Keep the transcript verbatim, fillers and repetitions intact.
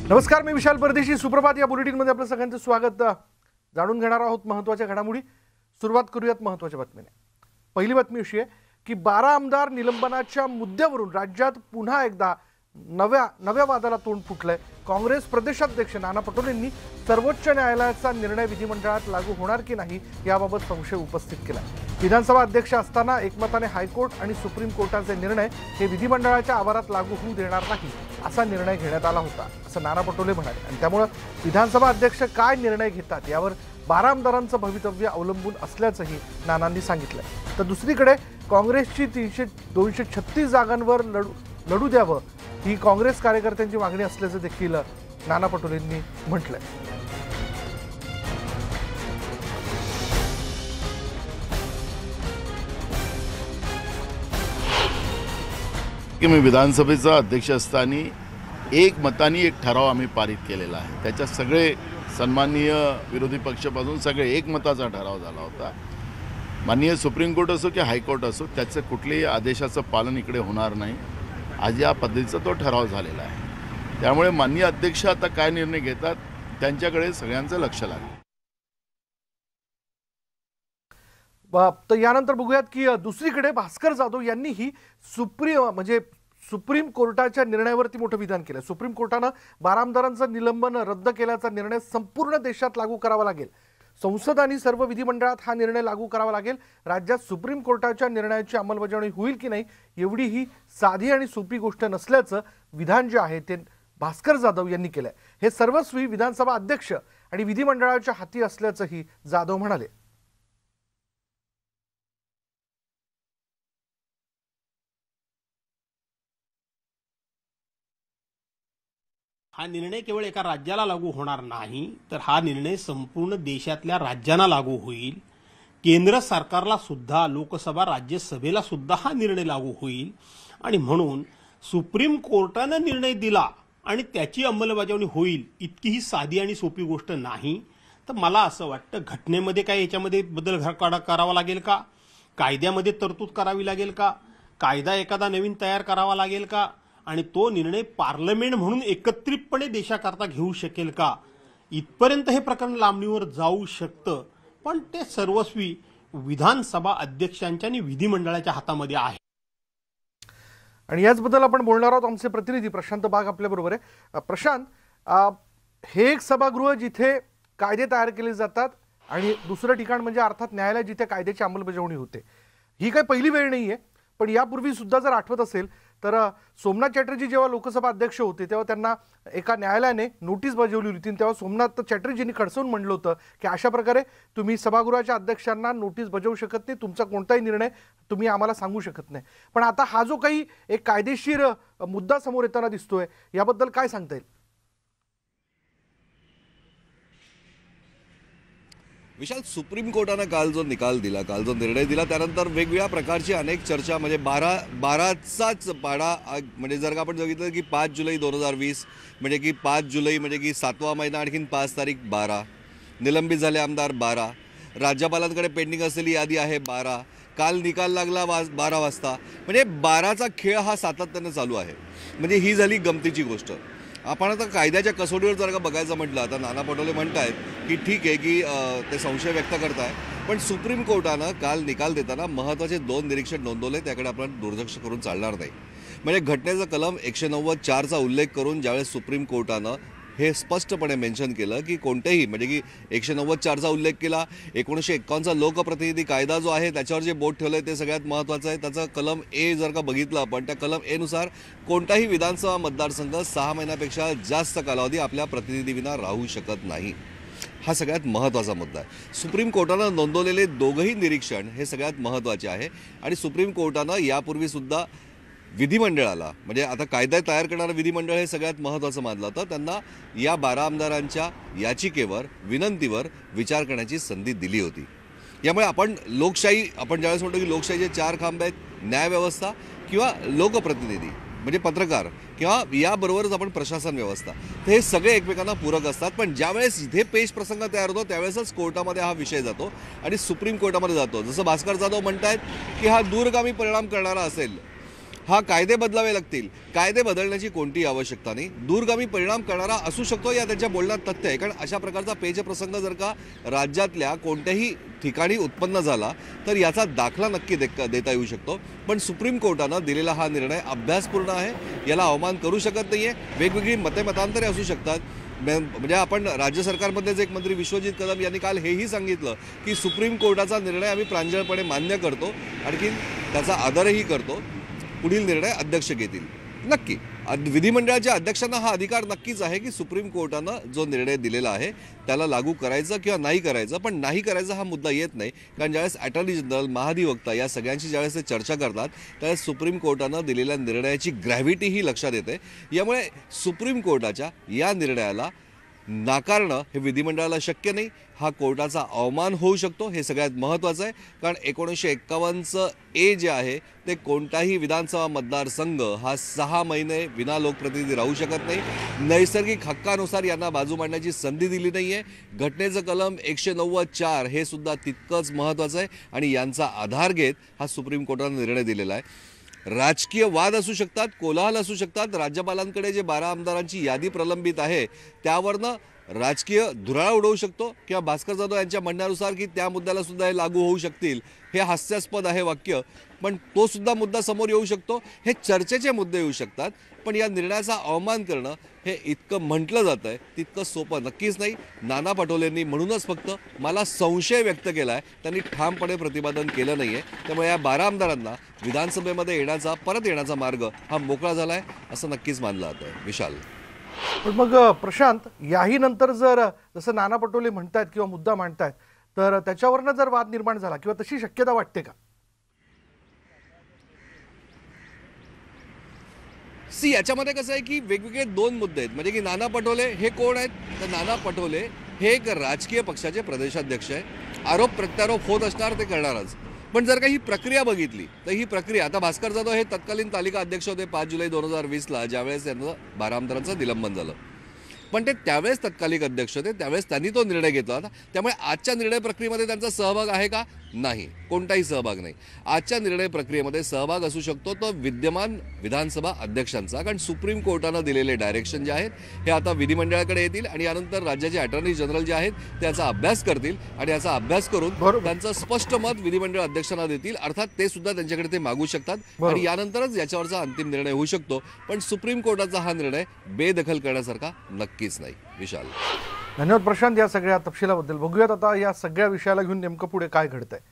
नमस्कार, मी विशाल परदेशी. सुप्रभात या बुलेटिनमध्ये आपलं सगळ्यांचं स्वागत. जाणून घेणार आहोत महत्त्वाच्या घडामोडी. सुरुवात करूयात महत्त्वाच्या बातमीने. पहिली बातमी अशी आहे की बारा आमदार निलंबनाच्या मुद्द्यावरून राज्यात पुन्हा एकदा नव्या नव्या वादाला तोंड फुटलंय. काँग्रेस प्रदेशाध्यक्ष नाना पटोलेंनी सर्वोच्च न्यायालयाचा निर्णय विधिमंडळात लागू होणार की नाही याबाबत संशय उपस्थित केला. विधानसभा अध्यक्ष असताना एकमताने हायकोर्ट आणि सुप्रीम कोर्टाचे निर्णय हे विधिमंडळाच्या आवारात लागू होऊ देणार नाही असा निर्णय घेण्यात आला होता असं नाना पटोले म्हणाले. आणि त्यामुळे विधानसभा अध्यक्ष काय निर्णय घेतात यावर बारा आमदारांचं भवितव्य अवलंबून असल्याचंही नानांनी सांगितलं. तर दुसरीकडे काँग्रेसची तीनशे दोनशे छत्तीस जागांवर लढू लढू द्यावं ही काँग्रेस कार्यकर्त्यांची मागणी असल्याचं देखील नाना पटोलेंनी म्हटलंय. की मी विधानसभेचा अध्यक्ष असताना एक मतानी एक ठराव आम्ही पारित केलेला आहे. त्याच्यात सगळे सन्माननीय विरोधी पक्षापासून सगळे एकमताचा ठराव झाला होता. माननीय सुप्रीम कोर्ट असो की हायकोर्ट असो त्याचं कुठल्याही आदेशाचं पालन इकडे होणार नाही. आज या पद्धतीचा तो ठराव झालेला आहे. त्यामुळे माननीय अध्यक्ष आता काय निर्णय घेतात त्यांच्याकडे सगळ्यांचं लक्ष लागेल. तर यानंतर बघूयात की दुसरीकडे भास्कर जाधव यांनीही सुप्रीम म्हणजे सुप्रीम कोर्टाच्या निर्णयावरती मोठं विधान केलं. सुप्रीम कोर्टानं बारा आमदारांचं निलंबन रद्द केल्याचा निर्णय संपूर्ण देशात लागू करावा लागेल. संसद आणि सर्व विधिमंडळात हा निर्णय लागू करावा लागेल. राज्यात सुप्रीम कोर्टाच्या निर्णयाची अंमलबजावणी होईल की नाही एवढी ही साधी आणि सोपी गोष्ट नसल्याचं विधान जे आहे ते भास्कर जाधव यांनी केलंय. हे सर्वस्वी विधानसभा अध्यक्ष आणि विधिमंडळाच्या हाती असल्याचंही जाधव म्हणाले. हा निर्णय केवळ एका राज्याला लागू होणार नाही तर हा निर्णय संपूर्ण देशातल्या राज्यांना लागू होईल. केंद्र सरकारला सुद्धा, लोकसभा राज्यसभेला सुद्धा हा निर्णय लागू होईल. आणि म्हणून सुप्रीम कोर्टानं निर्णय दिला आणि त्याची अंमलबजावणी होईल इतकी ही साधी आणि सोपी गोष्ट नाही. तर मला असं वाटतं घटनेमध्ये काय याच्यामध्ये बदल करावा लागेल का, कायद्यामध्ये तरतूद करावी लागेल का, कायदा एखादा नवीन तयार करावा लागेल का आणि तो निर्णय पार्लमेंट म्हणून एकत्रितपणे देशाकरता घेऊ शकेल का, इथपर्यंत हे प्रकरण लांबणीवर जाऊ शकतं. पण ते सर्वस्वी विधानसभा अध्यक्षांच्या आणि विधिमंडळाच्या हातामध्ये आहे. आणि याचबद्दल आपण बोलणार आहोत. आमचे प्रतिनिधी प्रशांत बाग आपल्या बरोबर आहे. प्रशांत, हे एक सभागृह जिथे कायदे तयार केले जातात आणि दुसरं ठिकाण म्हणजे अर्थात न्यायालय जिथे कायद्याची अंमलबजावणी होते. ही काही पहिली वेळ नाहीये. पण यापूर्वी सुद्धा जर आठवत असेल तर सोमनाथ चॅटर्जी जेव्हा लोकसभा अध्यक्ष होते तेव्हा त्यांना एका न्यायालयाने नोटीस बजावली होती. तेव्हा सोमनाथ चॅटर्जींनी खडसवून म्हणलं होतं की अशा प्रकारे तुम्ही सभागृहाच्या अध्यक्षांना नोटीस बजावू शकत नाही, तुमचा कोणताही निर्णय तुम्ही आम्हाला सांगू शकत नाही. पण आता हा जो काही एक कायदेशीर मुद्दा समोर येताना दिसतोय याबद्दल काय सांगता येईल? विशाल, सुप्रीम कोर्टानं काल जो निकाल दिला, काल जो निर्णय दिला त्यानंतर वेगवेगळ्या प्रकारची अनेक चर्चा म्हणजे बारा बाराचाच पाडा म्हणजे जर का आपण बघितलं की पाच जुलै दोन हजार वीस म्हणजे की पाच जुलै म्हणजे की सातवा महिना आणखीन पाच तारीख बारा, निलंबित झाले आमदार बारा, राज्यपालांकडे पेंडिंग असलेली यादी आहे बारा, काल निकाल लागला वाज बारा वाजता. म्हणजे बाराचा खेळ हा सातत्याने चालू आहे. म्हणजे ही झाली गमतीची गोष्ट. आपण आता कायद्याच्या कसोटीवर जर का बघायचं म्हटलं आता नाना पटोले म्हणत आहेत की ठीक आहे की ते संशय व्यक्त करताय, पण सुप्रीम कोर्टानं काल निकाल देताना महत्त्वाचे दोन निरीक्षण नोंदवले, त्याकडे आपण दुर्लक्ष करून चालणार नाही. म्हणजे घटनेचा कलम एकशे नव्वद चारचा उल्लेख करून ज्यावेळेस सुप्रीम कोर्टानं हे स्पष्टपणे मेन्शन केलं की कोणतेही म्हणजे की एकशे नव्वद चारचा उल्लेख केला, एकोणीसशे एक्कावन्नचा लोकप्रतिनिधी कायदा जो आहे त्याच्यावर जे बोट ठेवलं आहे ते सगळ्यात महत्त्वाचं आहे. त्याचं कलम ए जर का बघितलं आपण त्या कलम एनुसार कोणताही विधानसभा मतदारसंघ सहा महिन्यापेक्षा जास्त कालावधी आपल्या प्रतिनिधीविना राहू शकत नाही. हा सगळ्यात महत्त्वाचा मुद्दा आहे. सुप्रीम कोर्टानं नोंदवलेले दोघंही निरीक्षण हे सगळ्यात महत्त्वाचे आहे. आणि सुप्रीम कोर्टानं यापूर्वीसुद्धा विधिमंडळाला म्हणजे आता कायदा तयार करणारं विधिमंडळ हे सगळ्यात महत्त्वाचं मानलं होतं, त्यांना या बारा आमदारांच्या याचिकेवर विनंतीवर विचार करण्याची संधी दिली होती. यामुळे आपण लोकशाही आपण ज्यावेळेस म्हणतो की लोकशाहीचे चार खांब आहेत, न्यायव्यवस्था किंवा लोकप्रतिनिधी म्हणजे पत्रकार किंवा याबरोबरच आपण प्रशासन व्यवस्था, तर हे सगळे एकमेकांना पूरक असतात. पण ज्यावेळेस इथे पेच प्रसंग तयार होतो त्यावेळेसच कोर्टामध्ये हा विषय जातो आणि सुप्रीम कोर्टामध्ये जातो. जसं भास्कर जाधव म्हणतायत की हा दूरगामी परिणाम करणारा असेल, हा कायदे बदलावे लागतील. कायदे बदलण्याची कोणतीही आवश्यकता नाही. दूरगामी परिणाम करणारा असू शकतो या त्यांच्या बोलण्यात तथ्य आहे. कारण अशा प्रकारचा पेचप्रसंग जर का राज्यातल्या कोणत्याही ठिकाणी उत्पन्न झाला तर याचा दाखला नक्की दे देता येऊ शकतो. पण सुप्रीम कोर्टानं दिलेला हा निर्णय अभ्यासपूर्ण आहे. याला अवमान करू शकत नाही आहे. वेगवेगळी मते मतांतरे असू शकतात. म्हणजे आपण राज्य सरकारमधलेच एक मंत्री विश्वजित कदम यांनी काल हेही सांगितलं की सुप्रीम कोर्टाचा निर्णय आम्ही प्रांजळपणे मान्य करतो, आणखी त्याचा आदरही करतो. पुढील निर्णय अध्यक्ष घेतील. नक्की विधिमंडळाच्या अध्यक्षांना हा अधिकार नक्कीच आहे की सुप्रीम कोर्टानं जो निर्णय दिलेला आहे त्याला लागू करायचं किंवा नाही करायचं. पण नाही करायचा हा मुद्दा येत नाही. कारण ज्यावेळेस अटॉर्नी जनरल, महाधिवक्ता या सगळ्यांची ज्यावेळेस ते चर्चा करतात त्यावेळेस सुप्रीम कोर्टानं दिलेल्या निर्णयाची ग्रॅव्हिटीही लक्षात येते. यामुळे सुप्रीम कोर्टाच्या या निर्णयाला नाकारणं हे विधिमंडळाला शक्य नाही. हा कोर्टाचा अवमान होऊ शकतो. हे सगळ्यात महत्त्वाचं आहे. कारण एकोणीसशे एक्कावन्नचं ए जे आहे ते कोणताही विधानसभा मतदारसंघ हा सहा महिने विना लोकप्रतिनिधी राहू शकत नाही. नैसर्गिक हक्कानुसार यांना बाजू मांडण्याची संधी दिली नाही आहे. घटनेचं कलम एकशे नव्वद चार हे सुद्धा तितकंच महत्त्वाचं आहे आणि यांचा आधार घेत हा सुप्रीम कोर्टानं निर्णय दिलेला आहे. राजकीय वाद असू शकतात, कोलाहल असू शकतात. राज्यपालांकडे जे बारा आमदारांची यादी प्रलंबित आहे त्यावरनं राजकीय धुराळा उडवू शकतो किंवा भास्कर जाधव यांच्या म्हणण्यानुसार की त्या मुद्द्याला सुद्धा हे लागू होऊ शकतील. हे हास्यास्पद आहे वाक्य, पण तो सुद्धा मुद्दा समोर येऊ शकतो. हे चर्चेचे मुद्दे येऊ शकतात. पण या निर्णयाचा अवमान करणं हे इतकं म्हटलं जातं आहे तितकं सोपं नक्कीच नाही. नाना पटोलेंनी म्हणूनच फक्त मला संशय व्यक्त केला आहे, त्यांनी ठामपणे प्रतिपादन केलं नाही आहे. त्यामुळे या बारा आमदारांना विधानसभेमध्ये येण्याचा, परत येण्याचा मार्ग हा मोकळा झाला आहे असं नक्कीच मानलं जातं आहे. विशाल, पण मग प्रशांत, याही नंतर जर जसं नाना पटोले म्हणतायत किंवा मुद्दा मांडतायत तर त्याच्यावरनं जर वाद निर्माण झाला किंवा तशी शक्यता वाटते का? सी याच्यामध्ये कसं आहे की वेगवेगळे दोन मुद्दे आहेत. म्हणजे की नाना पटोले हे कोण आहेत? तर नाना पटोले हे एक राजकीय पक्षाचे प्रदेशाध्यक्ष आहे. आरोप प्रत्यारोप होत असणार, ते करणारच. पण जर का ही प्रक्रिया बघितली तर ही प्रक्रिया, आता भास्कर जाधव हे तत्कालीन तालिका अध्यक्ष होते पाच जुलै दोन हजार वीसला ज्यावेळेस त्यांचं बारा आमदारांचं निलंबन झालं. पण ते त्यावेळेस तत्कालिक अध्यक्ष होते, त्यावेळेस त्यांनी तो निर्णय घेतला होता. त्यामुळे आजच्या निर्णय प्रक्रियेमध्ये त्यांचा सहभाग आहे का? नाही, कोणताही सहभाग नाही. आजच्या निर्णय प्रक्रियेमध्ये सहभाग असू शकतो तो विद्यमान विधानसभा अध्यक्षांचा. कारण सुप्रीम कोर्टानं दिलेले डायरेक्शन जे आहेत हे आता विधिमंडळाकडे येतील आणि यानंतर राज्याचे अटॉर्नी जनरल जे आहेत त्याचा अभ्यास करतील आणि याचा अभ्यास करून त्यांचं स्पष्ट मत विधिमंडळ अध्यक्षांना देतील. अर्थात ते सुद्धा त्यांच्याकडे ते मागू शकतात आणि यानंतरच याच्यावरचा अंतिम निर्णय होऊ शकतो. पण सुप्रीम कोर्टाचा हा निर्णय बेदखल करण्यासारखा नक्कीच नाही. विशाल, धन्यवाद प्रशांत या सगळ्या तपशिलाबद्दल. बघूयात आता या सगळ्या विषयाला घेऊन नेमकं पुढे काय घडतंय.